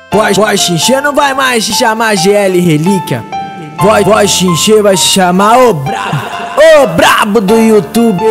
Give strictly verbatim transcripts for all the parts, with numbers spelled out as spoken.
Voz, voz xinxê não vai mais te chamar G L Relíquia. Voz, voz xinxê vai te chamar ô brabo, ô brabo do YouTube.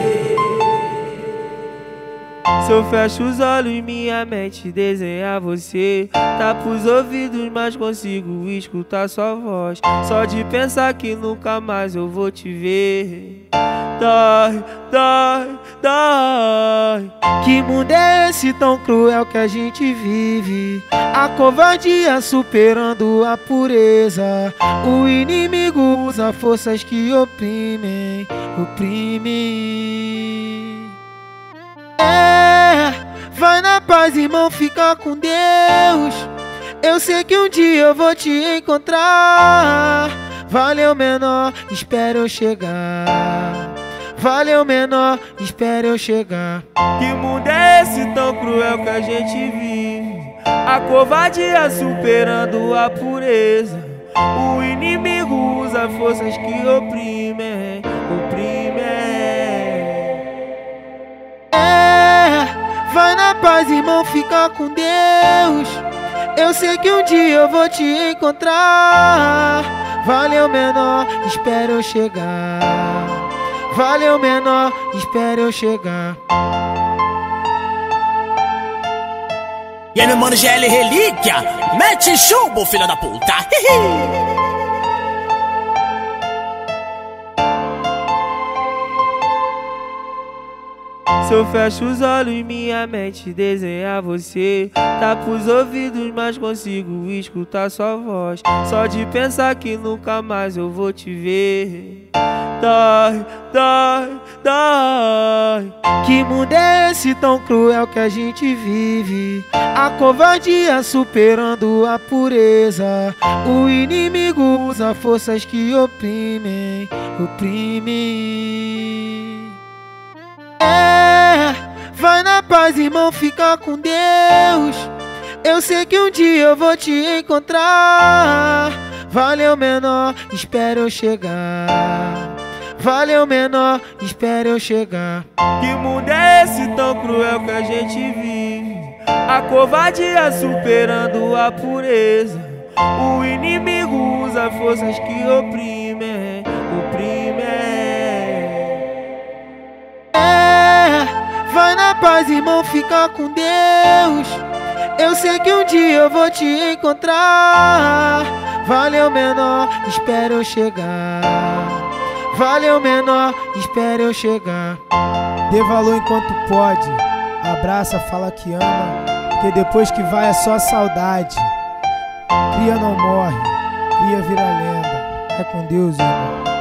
Se eu fecho os olhos, minha mente desenha você. Tapo os ouvidos, mas consigo escutar sua voz. Só de pensar que nunca mais eu vou te ver. Dói, dói, dói. Que mundo é esse tão cruel que a gente vive? A covardia superando a pureza. O inimigo usa forças que oprimem, oprimem. É, vai na paz, irmão, fica com Deus. Eu sei que um dia eu vou te encontrar. Valeu, menor, espera eu chegar. Valeu, menor, espera eu chegar. Que mundo é esse tão cruel que a gente vive? A covardia superando a pureza. O inimigo usa forças que oprimem, oprimem. É, vai na paz, irmão, fica com Deus. Eu sei que um dia eu vou te encontrar. Valeu, menor, espera eu chegar. Valeu, menor, espera eu chegar. E aí, meu mano G L Relíquia, mete chumbo, filha da puta. Se eu fecho os olhos, minha mente desenha você. Tapo os ouvidos, mas consigo escutar sua voz. Só de pensar que nunca mais eu vou te ver. Dói, dói, dói. Que mundo é esse tão cruel que a gente vive? A covardia superando a pureza. O inimigo usa forças que oprimem, oprimem. É, vai na paz, irmão, fica com Deus. Eu sei que um dia eu vou te encontrar. Valeu, menor, espera eu chegar. Valeu, menor, espera eu chegar. Que mundo é esse tão cruel que a gente vive? A covardia superando a pureza. O inimigo usa forças que oprimem, oprimem. Vai na paz, irmão, fica com Deus. Eu sei que um dia eu vou te encontrar. Valeu, menor, espera eu chegar. Valeu, menor, espera eu chegar. Dê valor enquanto pode. Abraça, fala que ama, porque depois que vai é só saudade. Cria não morre, cria vira lenda. É com Deus, irmão.